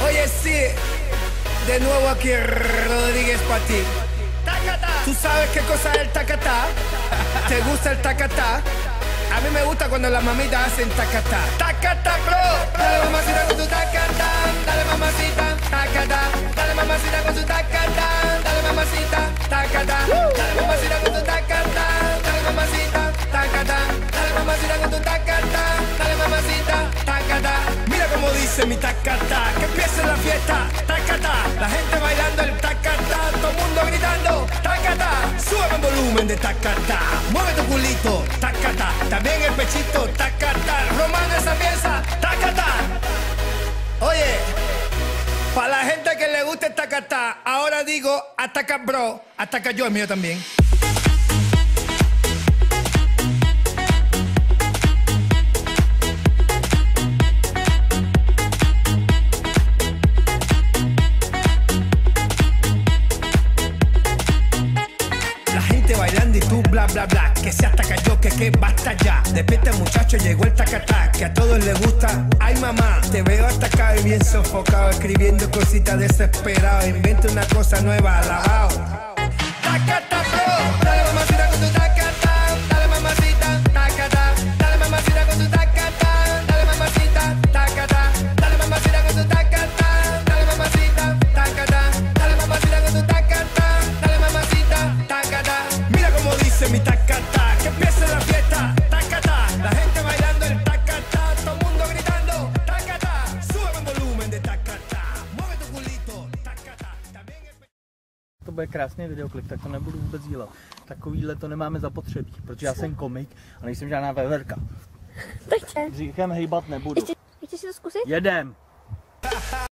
Oye, sí, de nuevo aquí Rodríguez para ti. Tacata. ¿Tú sabes qué cosa es el tacata? ¿Te gusta el tacata? A mí me gusta cuando las mamitas hacen tacata. Tacata, bro. Dale mamacita con tu tacata. Dale mamacita, tacata. Dale mamacita con tu tacata. Dale mamacita, tacata. Dale mamacita con tu tacata. Dale mamacita, tacata. Dale mamacita con tu tacata. Dale mamacita, tacata. Mira cómo dice mi tacata. Que empiece la fiesta, tacata. La gente bailando el tacata. Todo el mundo gritando, tacata. Sube el volumen de tacata. Mueve tu culito, tacata. También el pechito, tacata. Romano esa pieza, tacata. Oye, para la gente que le guste tacata, ahora digo ataca bro, ataca yo, el mío también. Bailando y tú bla bla bla, que se ataca yo, que basta ya. Despierta muchacho, llegó el tacatá, que a todos les gusta. Ay mamá, te veo hasta acá y bien sofocado, escribiendo cositas desesperado. Inventa una cosa nueva, alabao. Tacata bro, dale mamacita con tu tacata. Dale mamacita, tacata. Dale mamacita con tu tacata. Dale mamacita, tacata. Dale mamacita con tu tacata. Dale mamacita, tacata. Dale mamacita con tu tacata. Dale mamacita, tacata. Dice mi tacata, que empiece la fiesta, tacata. La gente bailando el tacata, todo el mundo gritando, tacata. Sube el volumen de tacata, mueve tu culito, tacata. También To bude krásný videoklip, tak to nebudu vůbec dílet. Takovýhle to nemáme zapotřebí, protože já jsem komik a nejsem žádná veverka. Tak Říkám hejbat nebudu. Ještě si to zkusit? Jedem.